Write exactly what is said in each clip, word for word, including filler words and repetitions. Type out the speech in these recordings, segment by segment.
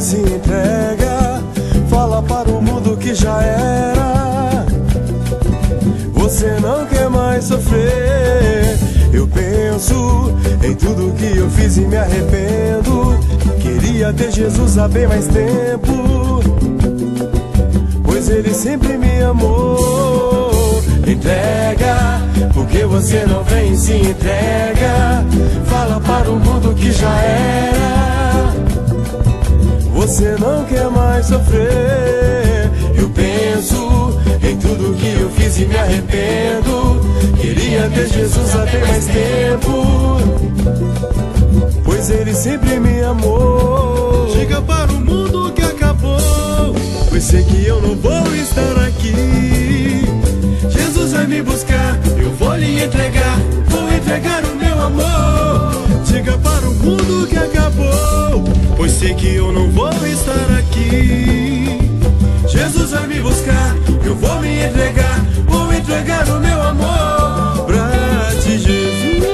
se entrega, fala para o mundo que já era. Você não quer mais sofrer. Eu penso em tudo que eu fiz e me arrependo. Queria ter Jesus há bem mais tempo, pois Ele sempre me amou. Entrega, porque você não vem e se entrega, fala para o mundo que já era. Você não quer mais sofrer. Eu penso em tudo que eu fiz e me arrependo. Queria ter Jesus há bem mais tempo, pois Ele sempre me amou. Diga para o mundo que acabou, pois sei que eu não vou estar aqui. Jesus vai me buscar, eu vou lhe entregar, vou entregar o meu amor. Diga para o mundo que acabou, pois sei que eu não vou estar aqui. Jesus vai me buscar, eu vou me entregar, vou entregar o meu amor pra ti, Jesus.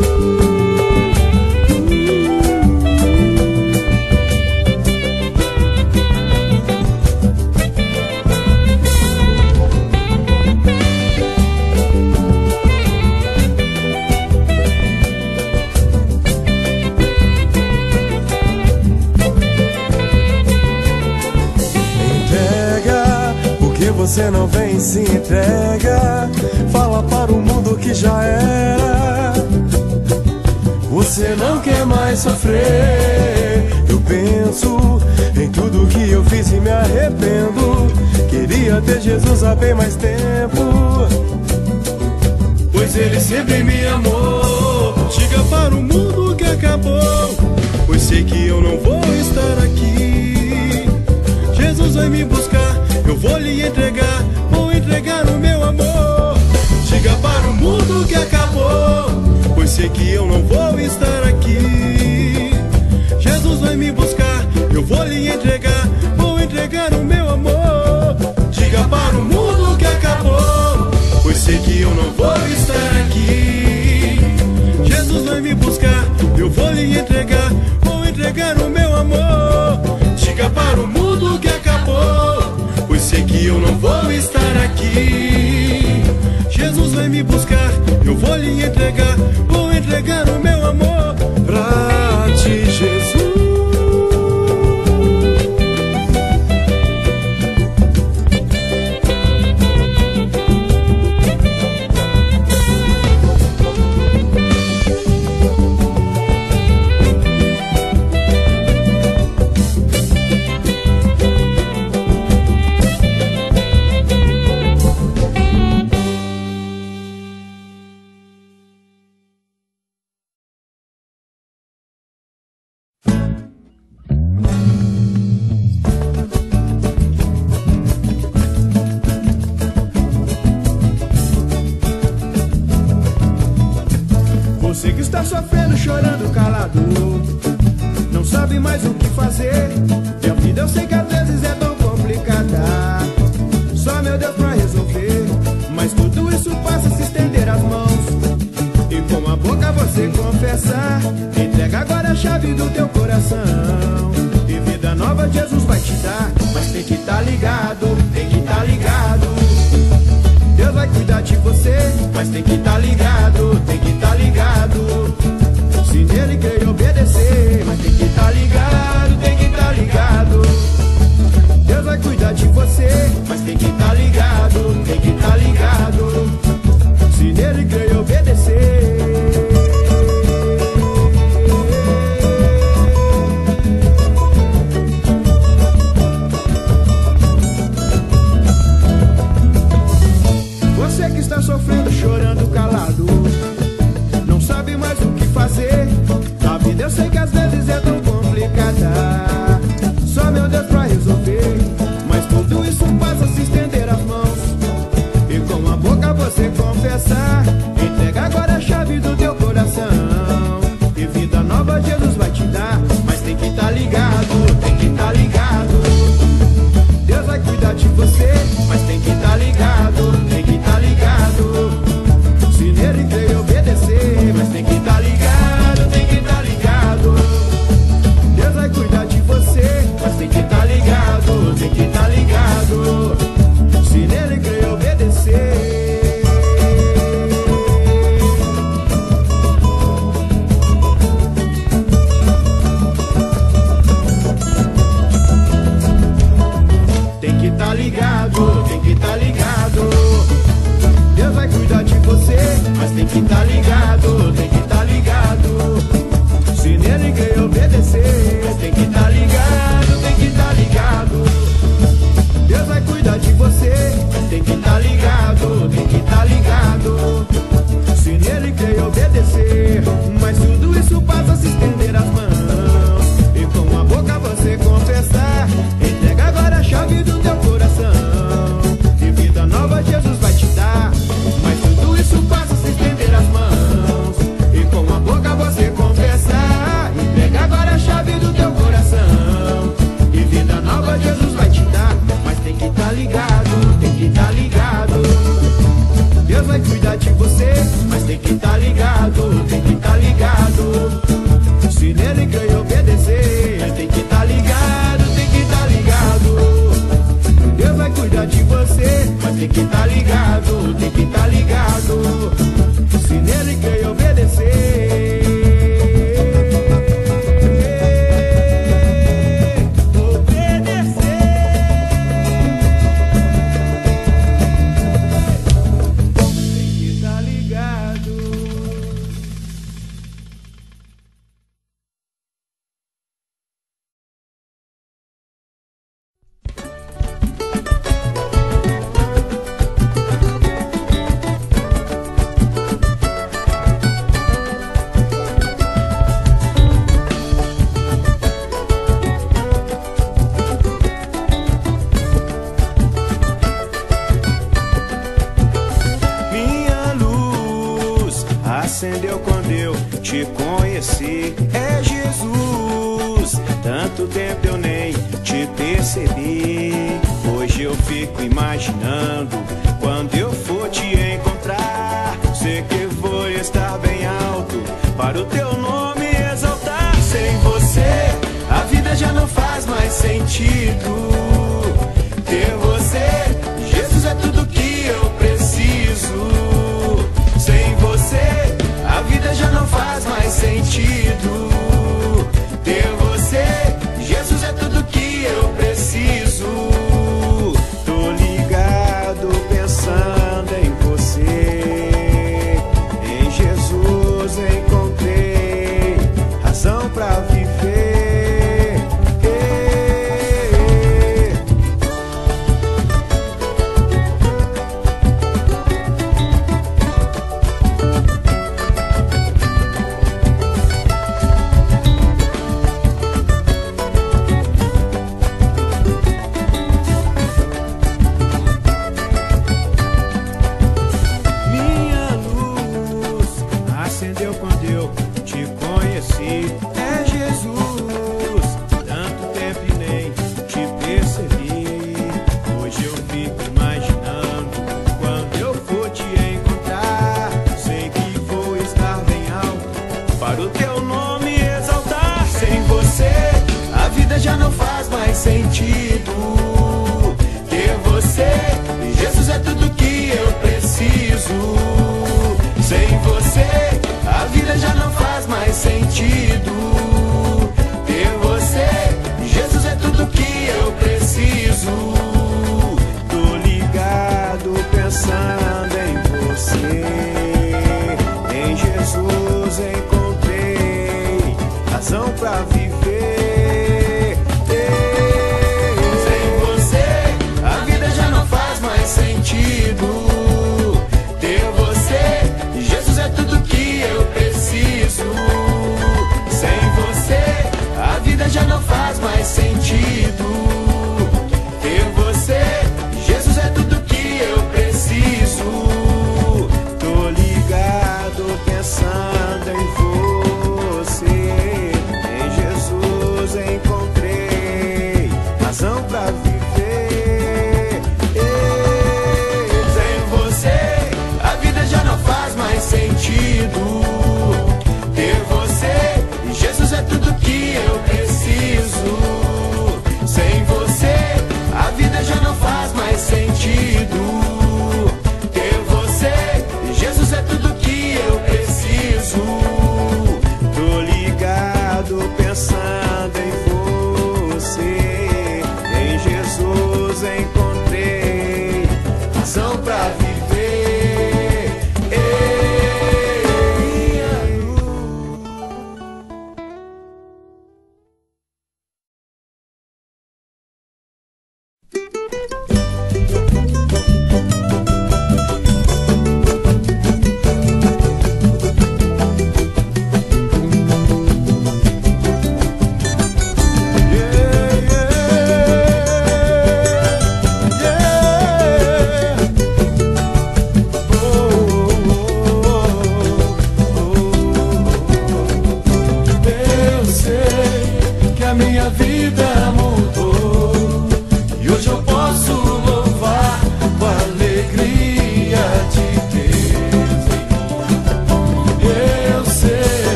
Você não vem e se entrega, fala para o mundo que já era. Você não quer mais sofrer. Eu penso em tudo que eu fiz e me arrependo. Queria ter Jesus há bem mais tempo, pois Ele sempre me amou. Diga para o mundo que acabou, pois sei que eu não vou estar aqui. Jesus vai me buscar, eu vou lhe entregar, vou entregar o meu amor. Diga para o mundo que acabou, pois sei que eu não vou estar aqui. Jesus vai me buscar, eu vou lhe entregar, vou entregar o meu amor. Diga para o mundo que acabou, pois sei que eu não vou estar aqui. Jesus vai me buscar, eu vou lhe entregar, vou entregar o meu amor. Diga para o mundo que acabou, pois sei que eu não vou estar aqui. Jesus vai me buscar, eu vou lhe entregar, vou entregar o meu amor pra ti, Jesus. Você que está sofrendo, chorando, calado, não sabe mais o que fazer. E a vida eu sei que às vezes é tão complicada, só meu Deus pra resolver. Mas tudo isso passa se estender as mãos e com a boca você confessar. Entrega agora a chave do teu coração e vida nova Jesus vai te dar. Mas tem que estar ligado, tem que estar ligado. Deus vai cuidar de você, mas tem que estar ligado, tem que estar ligado. Se nele crer e obedecer, mas tem que estar ligado, tem que estar ligado. Deus vai cuidar de você, mas tem que estar ligado, tem que estar ligado. Se nele crer e obedecer. Você que está sofrendo, chorando, calado, não sabe mais o que fazer. A vida eu sei que às vezes é tão complicada, só meu Deus pra resolver. Mas tudo isso passa a se estender as mãos e com a boca você confessar. Entrega agora a chave do teu coração e vida nova Jesus vai te dar. Mas tem que estar ligado, tem que estar ligado. Deus vai cuidar de você, mas tem que estar ligado, tem que estar ligado. Se nele crer e obedecer, mas tem que estar ligado, tem que estar ligado. Deus vai cuidar de você, mas tem tá ligado, tem que tá ligado. Deus vai cuidar de você, mas tem que tá ligado, tem que tá ligado. Se nele crer e obedecer, tem que tá ligado, tem que tá ligado. Deus vai cuidar de você, mas tem que tá ligado, tem que tá ligado. Se nele crer e obedecer, mas tudo isso passa se estender as mãos e com a boca você confessar. Entrega agora a chave do teu coração e vida nova Jesus vai te dar. Mas tudo isso passa se estender as mãos e com a boca você confessar. Entrega agora a chave do teu coração e vida nova Jesus vai te dar. Mas tem que tá ligado, tem que tá ligado. Deus vai cuidar de você, mas tem que tá ligado, tem que tá ligado. Se nele crer e obedecer, tem que tá ligado, tem que tá ligado. Deus vai cuidar de você, mas tem que tá ligado, tem que tá ligado. Se nele crer e obedecer. Acendeu quando eu te conheci, é Jesus. Tanto tempo eu nem te percebi. Hoje eu fico imaginando quando eu for te encontrar. Sei que vou estar bem alto para o teu nome exaltar. Sem você a vida já não faz mais sentido. Ter você, Jesus, é tudo que eu preciso. Sem você a vida já não faz mais sentido. Ter você, Jesus, é tudo que eu preciso. Tô ligado pensando em você. Em Jesus encontrei razão pra viver. Ei,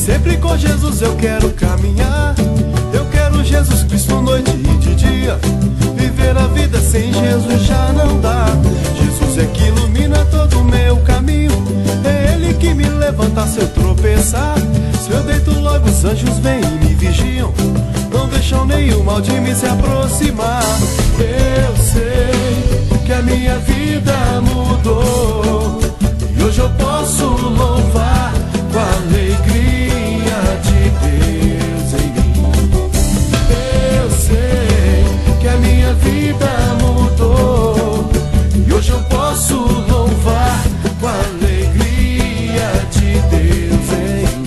sempre com Jesus eu quero caminhar. Eu quero Jesus Cristo noite e de dia. Viver a vida sem Jesus já não dá. Jesus é que ilumina todo o meu caminho. É Ele que me levanta se eu tropeçar. Se eu deito logo os anjos vêm e me vigiam. Não deixam nenhum mal de me se aproximar. Eu sei que a minha vida mudou e hoje eu posso louvar com a alegria de Deus em mim. Eu sei que a minha vida mudou e hoje eu posso louvar com a alegria de Deus em mim.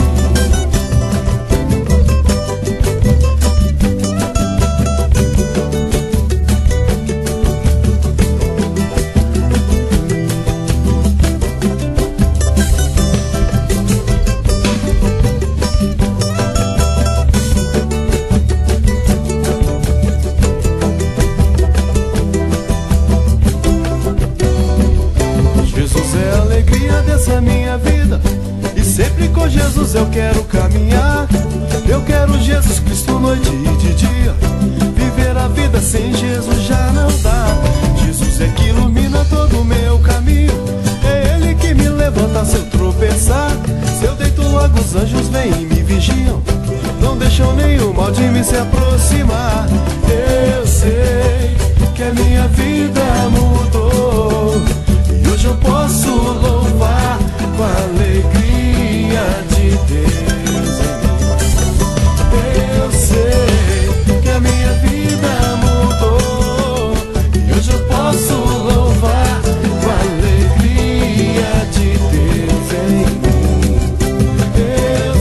Dessa minha vida, e sempre com Jesus eu quero caminhar. Eu quero Jesus Cristo noite e de dia. Viver a vida sem Jesus já não dá. Jesus é que ilumina todo o meu caminho. É Ele que me levanta se eu tropeçar. Se eu deito logo os anjos vêm e me vigiam. Não deixam nenhum mal de me se aproximar. Eu sei que a minha vida mudou e hoje eu posso louvar com a alegria de Deus em mim. Eu sei que a minha vida mudou e hoje eu posso louvar com a alegria de Deus em mim. Eu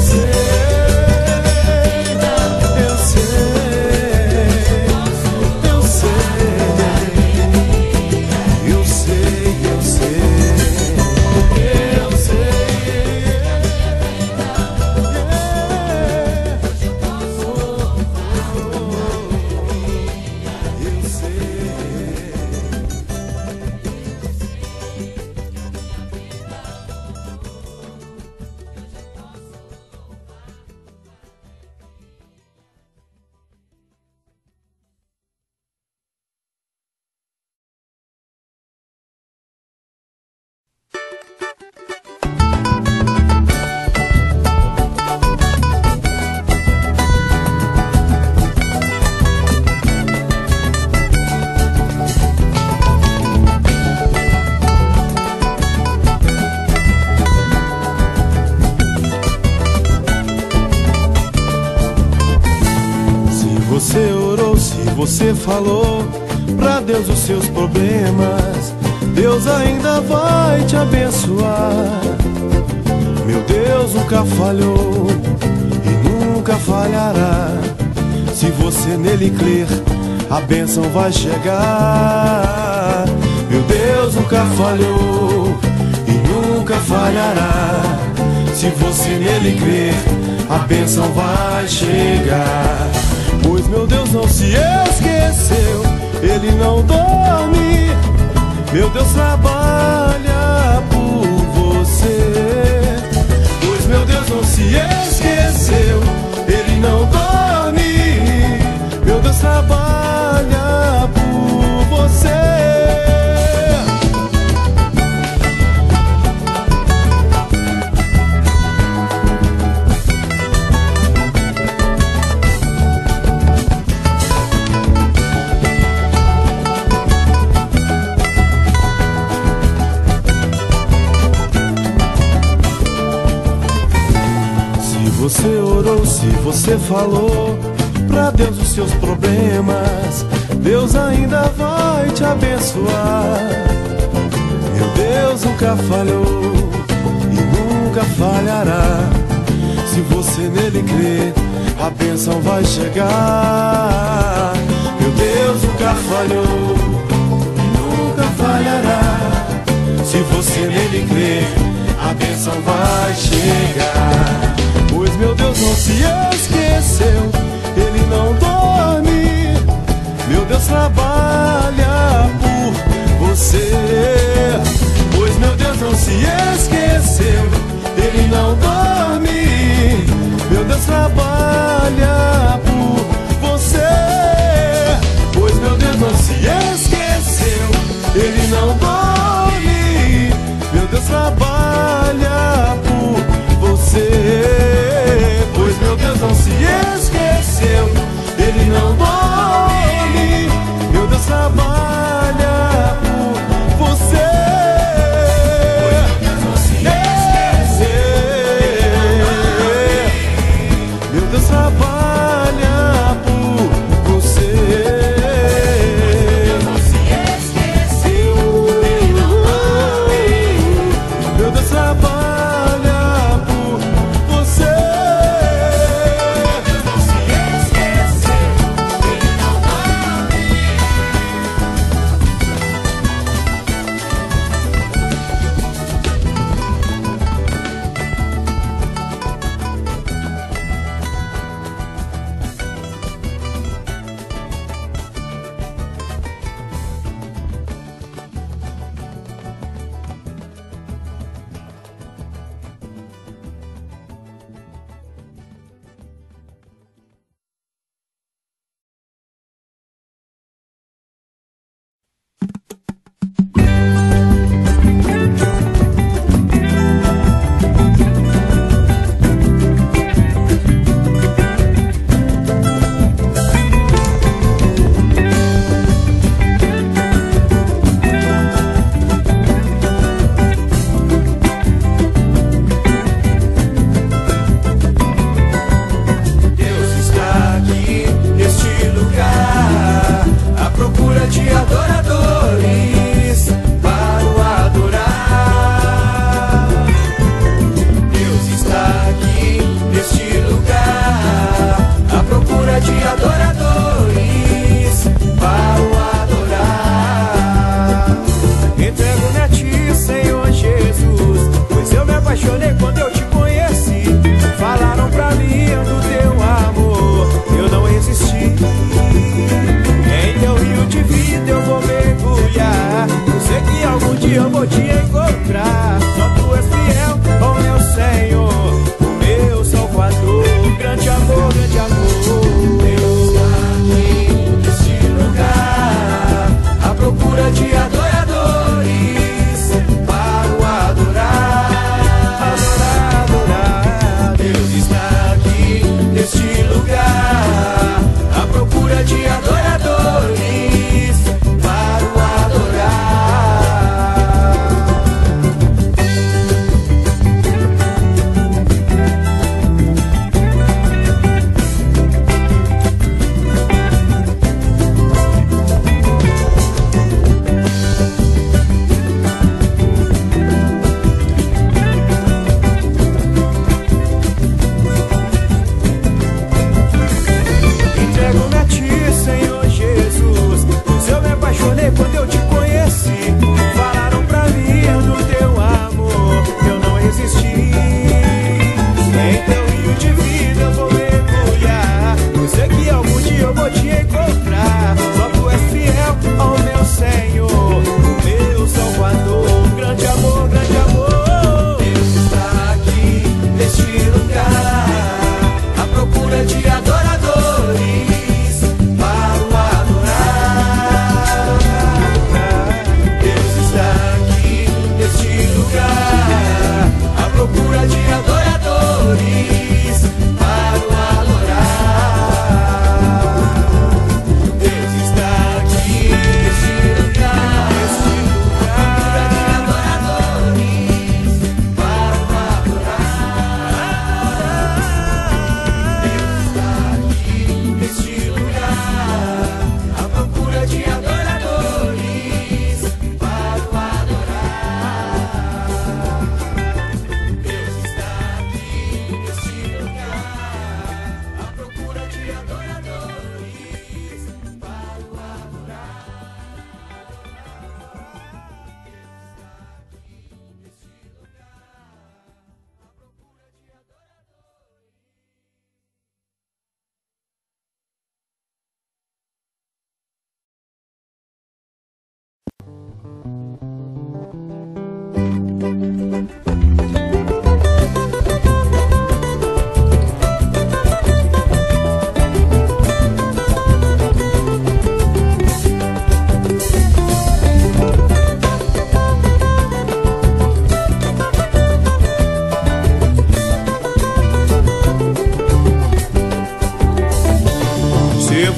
sei, eu sei, eu sei, eu sei, eu sei. Você falou pra Deus os seus problemas, Deus ainda vai te abençoar. Meu Deus nunca falhou e nunca falhará. Se você nele crer, a bênção vai chegar. Meu Deus nunca falhou e nunca falhará. Se você nele crer, a bênção vai chegar. Pois meu Deus não se esqueceu, Ele não dorme. Meu Deus trabalha por você. Pois meu Deus não se esqueceu, Ele não dorme. Meu Deus trabalha por você. Você orou, se você falou pra Deus os seus problemas, Deus ainda vai te abençoar. Meu Deus nunca falhou e nunca falhará. Se você nele crer, a bênção vai chegar. Meu Deus nunca falhou e nunca falhará. Se você nele crer, a bênção vai chegar. Pois meu Deus não se esqueceu, Ele não dorme. Meu Deus trabalha por você. Pois meu Deus não se esqueceu, Ele não dorme. Deus trabalha por você. Pois meu Deus não se esqueceu, Ele não dorme. Meu Deus trabalha por você. Pois meu Deus não se esqueceu, Ele não dorme. Meu Deus trabalha por você. Meu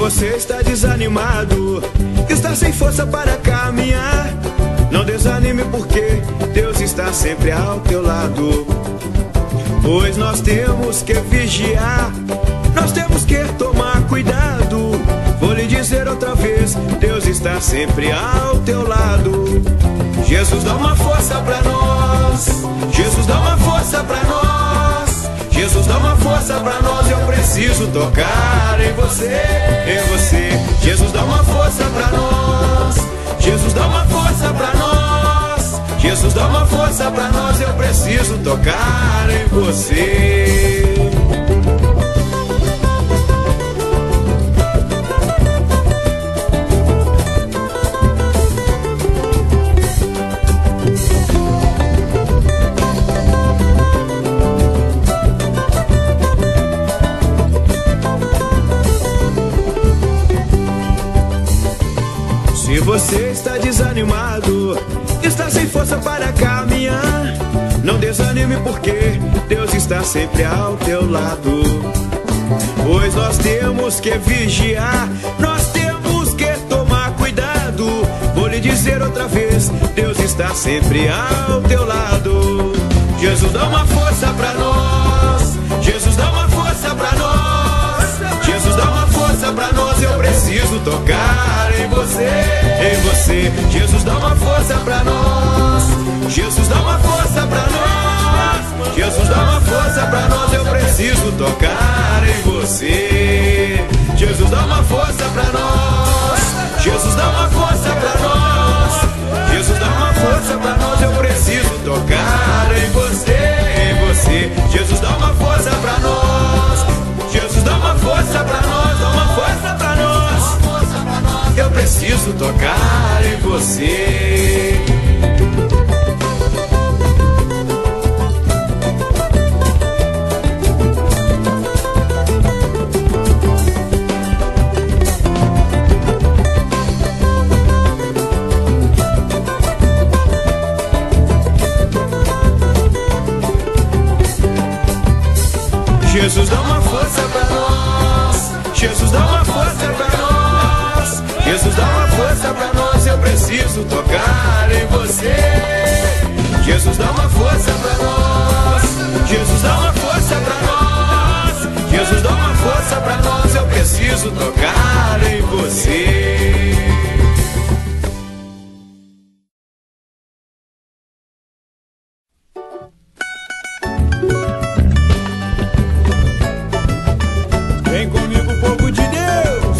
você está desanimado, está sem força para caminhar, não desanime porque Deus está sempre ao teu lado. Pois nós temos que vigiar, nós temos que tomar cuidado. Vou lhe dizer outra vez, Deus está sempre ao teu lado. Jesus dá uma força pra nós, Jesus dá uma força pra nós, Jesus dá uma força pra nós. Eu preciso tocar em você, em você. Jesus dá uma força pra nós, Jesus dá uma força pra nós, Jesus dá uma força pra nós. Eu preciso tocar em você. Se você está desanimado, está sem força para caminhar, não desanime porque Deus está sempre ao teu lado. Pois nós temos que vigiar, nós temos que tomar cuidado. Vou lhe dizer outra vez, Deus está sempre ao teu lado. Jesus dá uma força pra nós, Jesus dá uma força pra nós, Jesus dá uma força pra nós. Eu preciso tocar em você, em você. Jesus dá uma força pra nós, Jesus dá uma força pra nós, Jesus dá uma força pra nós. Eu preciso tocar em você. Jesus dá uma força pra nós, Jesus dá uma força pra nós, Jesus dá uma força pra nós. Eu preciso tocar em você, em você. Jesus dá uma força pra nós, Jesus dá uma força pra nós, dá uma força pra nós. Eu preciso tocar em você. Jesus dá uma força pra nós, Jesus dá uma força pra nós, Jesus dá uma força pra nós. Eu preciso tocar em você. Jesus dá uma força pra nós, Jesus dá uma força pra nós, Jesus dá uma força pra nós. Eu preciso tocar em você. Vem comigo, povo de Deus.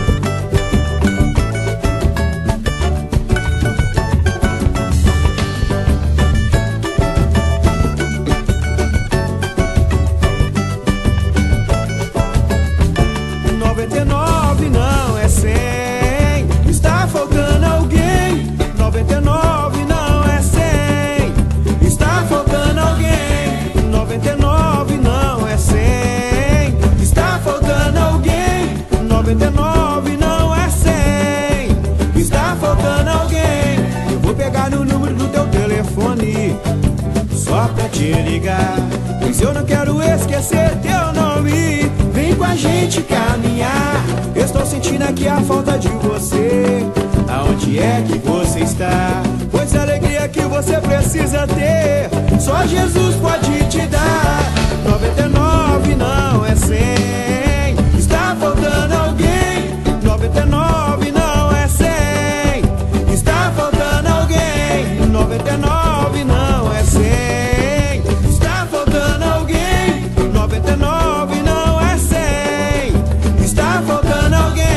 Noventa e nove não é cem, está faltando alguém. Noventa e nove não é cem, está faltando alguém. Noventa e nove não é cem, está faltando alguém. Noventa e nove não é cem, está faltando alguém. Eu vou pegar no número do teu telefone só pra te ligar, pois eu não quero esquecer teu nome. Vem com a gente caminhar, estou sentindo aqui a falta de você. Aonde é que você está? Pois a alegria que você precisa ter, só Jesus pode te dar. Noventa e nove não é cem, está faltando alguém. Noventa e nove não é cem, está faltando alguém. Noventa e nove não é cem, está faltando alguém. Noventa e nove não é cem, está faltando alguém.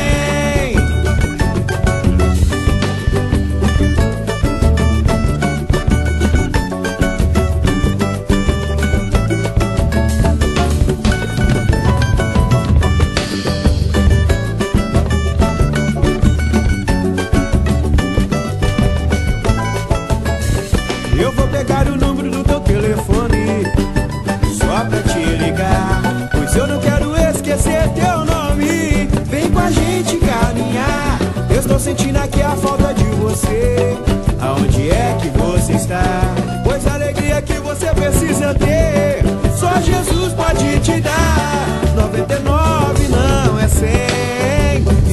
Eu vou pegar o número do teu telefone só pra te ligar, pois eu não quero esquecer teu nome. Vem com a gente caminhar, eu estou sentindo aqui a falta de você. Aonde é que você está? Pois a alegria que você precisa ter, só Jesus pode te dar. Noventa e nove não é cem,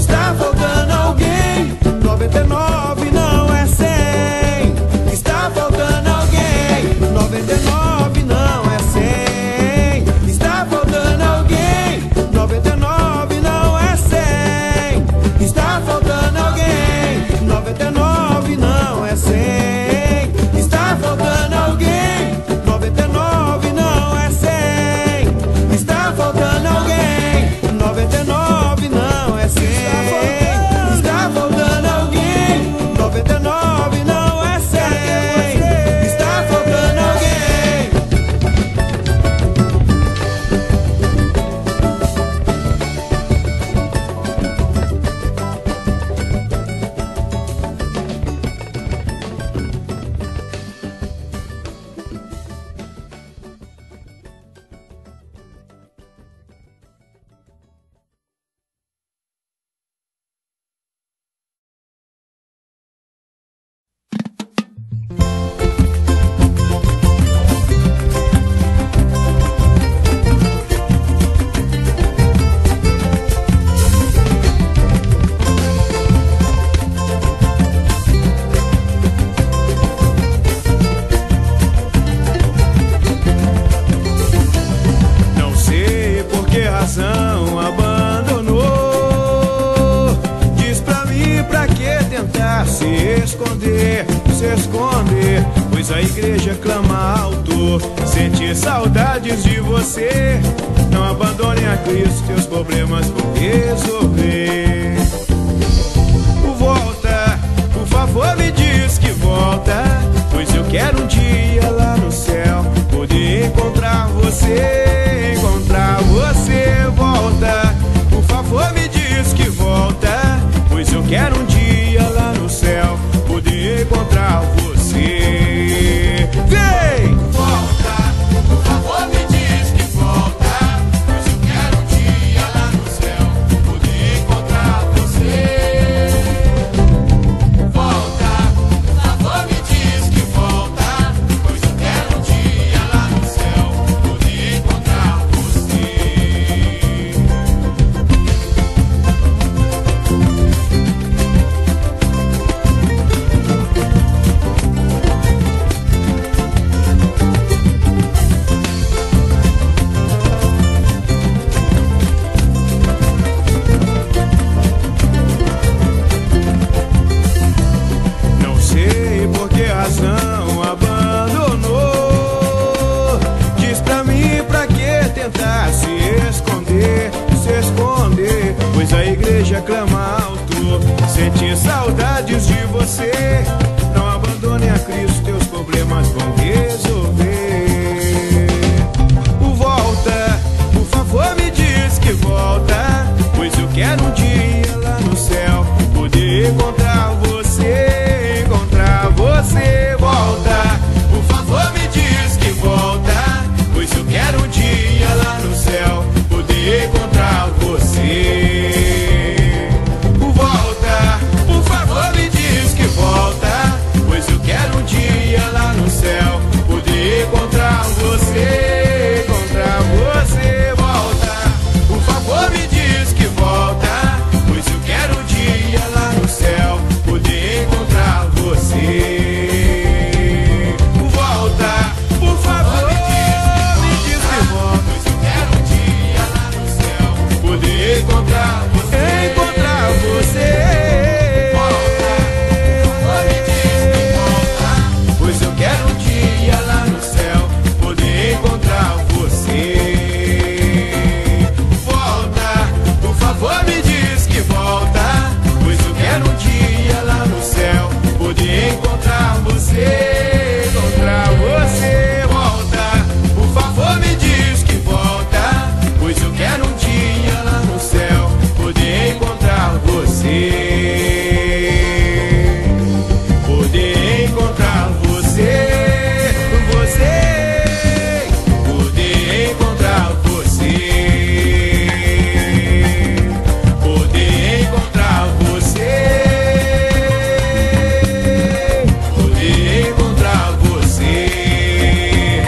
esconder, pois a igreja clama alto. Sente saudades de você, não abandone a Cristo, teus problemas vão resolver. Volta, por favor me diz que volta, pois eu quero um dia lá no céu poder encontrar você, encontrar você. Volta, por favor me diz que volta, pois eu quero um dia lá no céu poder encontrar você. Vem! Volta, por favor me diz que volta, pois eu quero um dia lá no céu poder encontrar você. Volta, por favor me diz que volta, pois eu quero um dia lá no céu poder encontrar você. Não sei por que razão abandonou. Diz pra mim pra que tentar se esconder, se esconder, pois a igreja clama alto. Sente saudades de você, não abandone a Cristo, teus problemas vão resolver. Volta, por favor me diz que volta, pois eu quero um dia lá no céu poder encontrar você, encontrar você. Volta, por favor me diz que volta, pois eu quero um dia lá no céu poder encontrar você. Volta, por favor me diz que volta, pois eu quero um dia lá no céu poder encontrar você, encontrar você. Volta, por favor me diz que volta, pois eu quero um dia lá no céu poder encontrar você. Volta, por favor me diz que volta, pois eu quero um dia lá no céu poder encontrar você, encontrar você. Volta, por favor me diz que volta, pois eu quero um dia lá no céu poder encontrar você. Volta, por favor me diz que volta, pois eu quero um dia lá no céu poder encontrar você, encontrar você. Volta, por favor me diz que volta, pois eu quero um dia lá no céu poder encontrar você, poder encontrar você, você, poder encontrar você, poder encontrar você, poder encontrar você,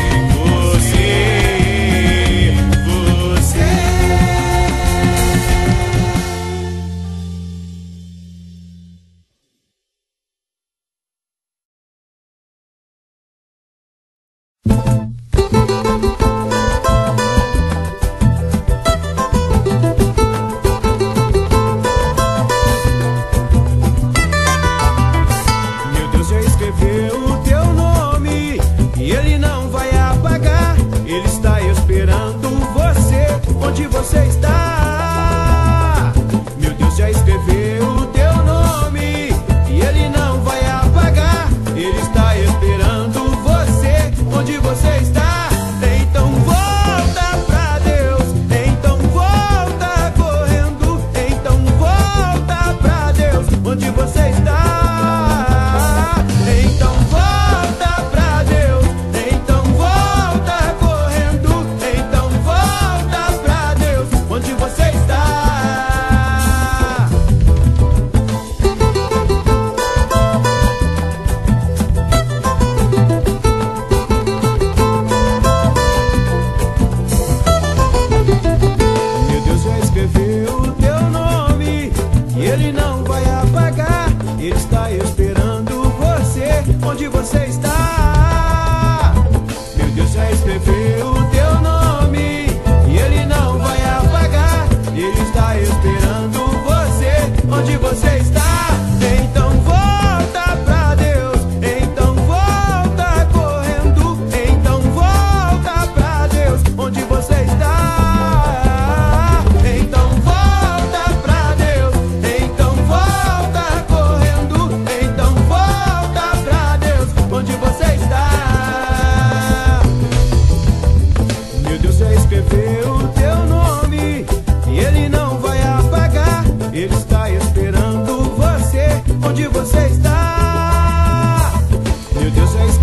você, Meu Deus já escreveu o teu nome e ele não vai apagar. Ele está esperando você, onde você está. Meu Deus já escreveu o teu nome e ele não vai apagar. Ele está esperando você, onde você está. Então volta pra Deus, então volta correndo, então volta pra Deus, onde você está. Então volta pra Deus, então volta correndo, então volta pra Deus, onde você está. Meu Deus já escreveu o teu nome e ele não vai apagar. Ele está esperando você, onde você está. Meu Deus já escreveu o teu nome e ele não vai apagar. Ele está esperando você, onde você está. Então volta pra Deus, então volta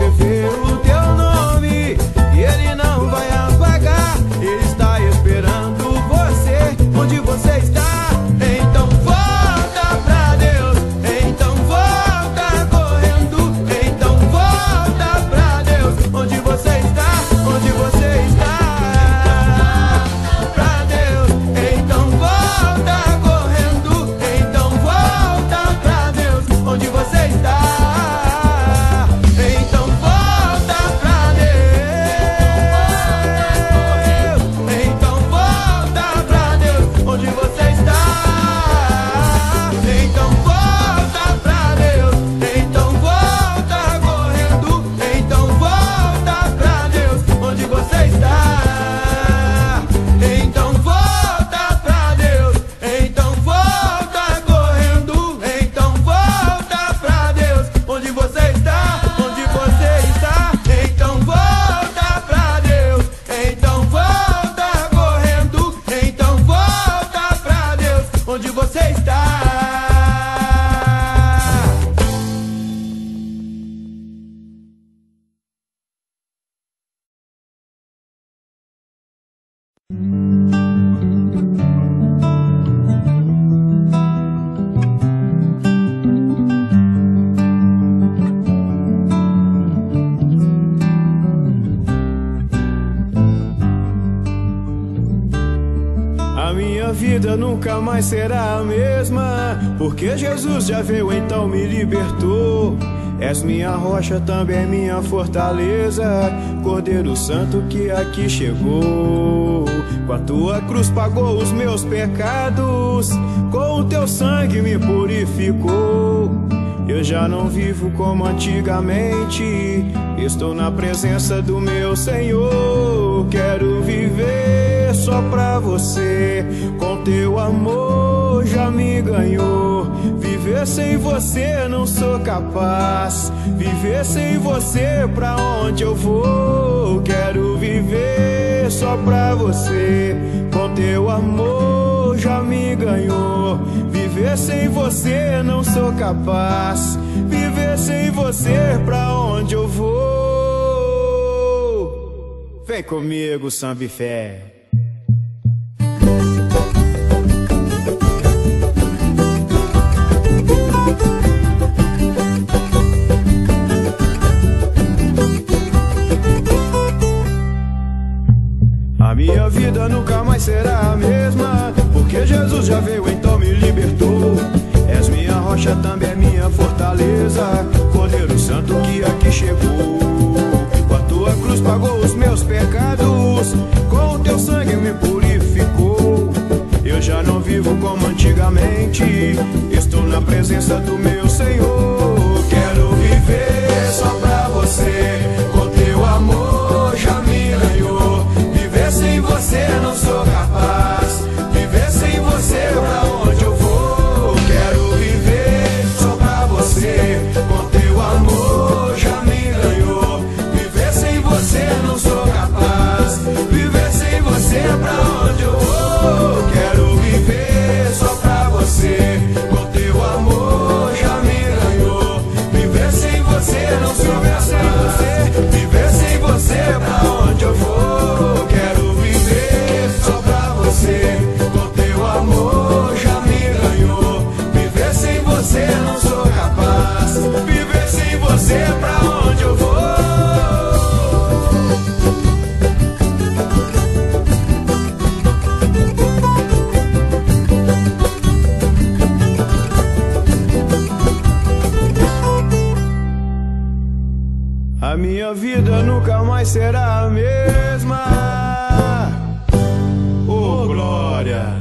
escrever o teu nome, e ele não vai apagar. Ele está esperando você, onde você está. Então volta pra Deus, então volta correndo, então volta pra Deus, onde você está, onde você está. Pra Deus, então volta correndo, então volta pra Deus, onde você está. Então volta pra Deus, então volta pra Deus, onde você está. Então volta pra Deus, então volta correndo, então volta pra Deus, onde você está. Então volta pra Deus, então volta correndo, então volta pra Deus, onde você está, onde você está. Então volta pra Deus, então volta correndo, então volta pra Deus, onde você está. A minha vida nunca mais será a mesma, porque Jesus já veio, então me libertou. És minha rocha, também minha fortaleza, Cordeiro Santo que aqui chegou. Com a tua cruz pagou os meus pecados, com o teu sangue me purificou. Eu já não vivo como antigamente, estou na presença do meu Senhor. Quero viver só pra você, com teu amor já me ganhou. Viver sem você não sou capaz, viver sem você pra onde eu vou. Quero viver só pra você, com teu amor já me ganhou. Viver sem você não sou capaz, viver sem você pra onde eu vou. Vem comigo, samba e fé. A minha vida nunca mais será a mesma, porque Jesus já veio, então me libertou. És minha rocha, também é minha fortaleza, Cordeiro Santo que aqui chegou. Com a tua cruz pagou os meus pecados, com o teu sangue me purificou. Eu já não vivo como antigamente, estou na presença do meu Senhor. Quero viver só pra você, com teu amor já me ganhou. Viver sem você não sou capaz, viver sem você pra onde eu vou. Quero viver só pra você, com teu amor já me ganhou. Viver sem você não sou capaz, viver sem você pra onde eu vou. Quero viver só pra você, com teu amor já me ganhou. Viver sem você não sou capaz, viver sem você pra onde eu vou. Quero viver só pra você, com teu amor já me ganhou. Viver sem você não sou capaz, viver sem você pra onde eu vou. A minha vida nunca mais será a mesma. Oh, glória!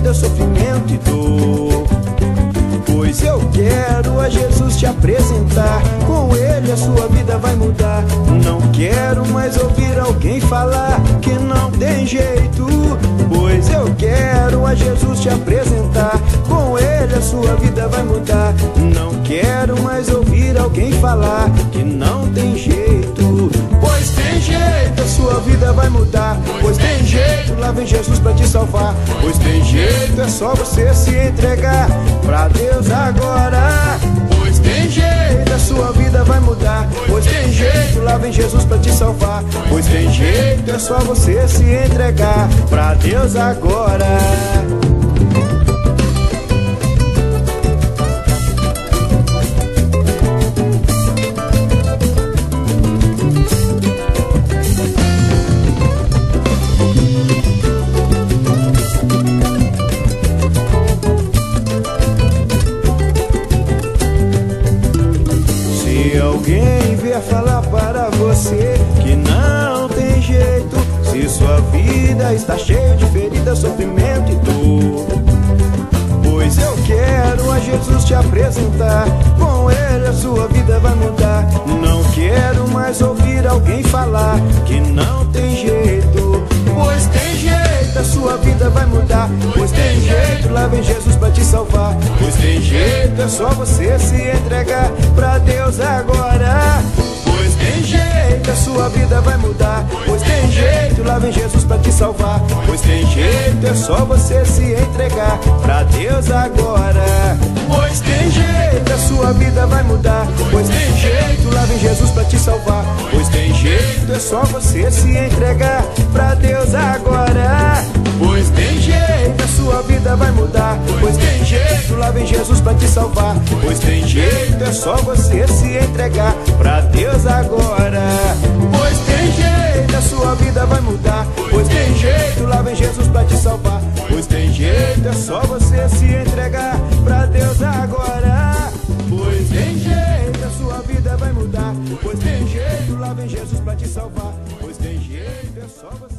ferida, sofrimento e dor. Pois eu quero a Jesus te apresentar, com ele a sua vida vai mudar. Não quero mais ouvir alguém falar que não tem jeito. Pois eu quero a Jesus te apresentar, com ele a sua vida vai mudar. Não quero mais ouvir alguém falar que não tem jeito. Pois tem jeito, a sua vida vai mudar. Pois tem jeito, lá vem Jesus pra te salvar. Pois tem jeito, é só você se entregar pra Deus agora. Pois tem jeito, a sua vida vai mudar. Pois tem jeito, lá vem Jesus pra te salvar. Pois tem jeito, é só você se entregar pra Deus agora. Se alguém vier falar para você que não tem jeito, se sua vida está cheia de ferida, sofrimento e dor, pois eu quero a Jesus te apresentar, com ele a sua vida vai mudar. Não quero mais ouvir alguém falar que não tem jeito. Pois tem jeito, a sua vida vai mudar. Pois tem jeito, lá vem Jesus pra te salvar. Pois tem jeito, é só você se entregar pra Deus agora. Pois tem jeito, a sua vida vai mudar. Pois tem jeito, lá vem Jesus pra te salvar. Pois tem jeito, é só você se entregar pra Deus agora. Pois tem jeito, a sua vida vai mudar. Pois tem jeito, lá vem Jesus pra te salvar. Pois tem jeito, é só você se entregar pra Deus agora. Pois tem jeito, a sua vida vai mudar. Pois tem jeito, lá vem Jesus pra te salvar. Pois tem jeito, é só você se entregar pra Deus agora. Pois tem jeito, a sua vida vai mudar. Pois tem jeito, lá vem Jesus pra te salvar. Pois tem jeito, é só você se entregar pra Deus agora. Pois tem jeito, a sua vida vai mudar. Pois tem jeito, lá vem Jesus pra te salvar. Pois tem jeito, é só você